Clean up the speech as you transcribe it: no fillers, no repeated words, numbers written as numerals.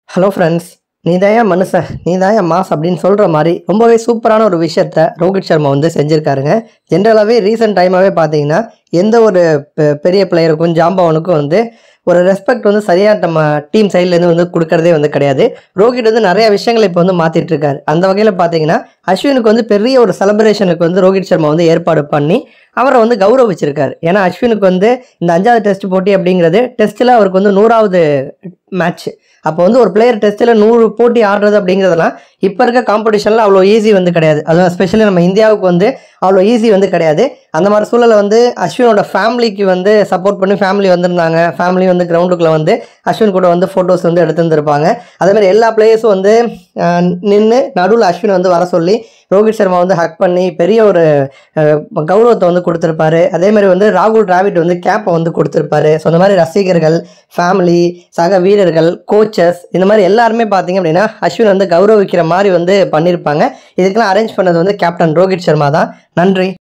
Hello friends, நீதாயா மனுஷன், நீதாயா mass அப்படின்னு சொல்கிற மாதிரி ரொம்பவே சூப்பரான ஒரு விஷயத்த ரோஹித் சர்மா வந்து செஞ்சுருக்காருங்க. ஜென்ரலாகவே ரீசெண்ட் டைமாகவே பார்த்தீங்கன்னா எந்த ஒரு பெரிய பிளேயருக்கும் ஜாம்பவனுக்கும் வந்து ஒரு ரெஸ்பெக்ட் வந்து சரியாக நம்ம டீம் சைட்லேருந்து வந்து கொடுக்கறதே வந்து கிடையாது. ரோஹித் வந்து நிறைய விஷயங்களை இப்போ வந்து மாற்றிட்டு இருக்காரு. அந்த வகையில் பார்த்தீங்கன்னா அஸ்வினுக்கு வந்து பெரிய ஒரு செலிப்ரேஷனுக்கு வந்து ரோஹித் சர்மா வந்து ஏற்பாடு பண்ணி அவரை வந்து கௌரவிச்சிருக்காரு. ஏன்னா அஸ்வினுக்கு வந்து இந்த 5வது டெஸ்ட் போட்டி அப்படிங்கிறது டெஸ்ட்டில் அவருக்கு வந்து 100வது மேட்ச். அப்போ வந்து ஒரு பிளேயர் டெஸ்ட்டில் 100 போட்டி ஆடுறது அப்படிங்கிறதெல்லாம் இப்போ இருக்க காம்படிஷனில் அவ்வளோ ஈஸி வந்து கிடையாது. அதுவும் எஸ்பெஷலி நம்ம இந்தியாவுக்கு வந்து அவ்வளோ ஈஸி வந்து கிடையாது. அந்த மாதிரி சூழலை வந்து அஸ்வினோட ஃபேமிலிக்கு வந்து சப்போர்ட் பண்ணி ஃபேமிலி வந்திருந்தாங்க. ஃபேமிலி வந்து கிரவுண்டுக்குள்ளே வந்து அஸ்வின் கூட வந்து ஃபோட்டோஸ் வந்து எடுத்துருந்துருப்பாங்க. அதேமாதிரி எல்லா பிளேயர்ஸும் வந்து நின்று நடுவில் அஸ்வின் வந்து வர சொல்லி ரோஹித் சர்மா வந்து ஹக் பண்ணி பெரிய ஒரு கௌரவத்தை வந்து கொடுத்துருப்பாரு. அதேமாதிரி வந்து ராகுல் டிராவிட் வந்து கேப்பை வந்து கொடுத்துருப்பாரு. ஸோ அந்த மாதிரி ரசிகர்கள், ஃபேமிலி, சக வீரர்கள், கோச்சஸ் இந்த மாதிரி எல்லாருமே பார்த்தீங்க அப்படின்னா அஸ்வின் வந்து கௌரவிக்கிற மாதிரி வந்து பண்ணியிருப்பாங்க. இதுக்கெல்லாம் அரேஞ்ச் பண்ணது வந்து கேப்டன் ரோஹித் சர்மா தான். நன்றி.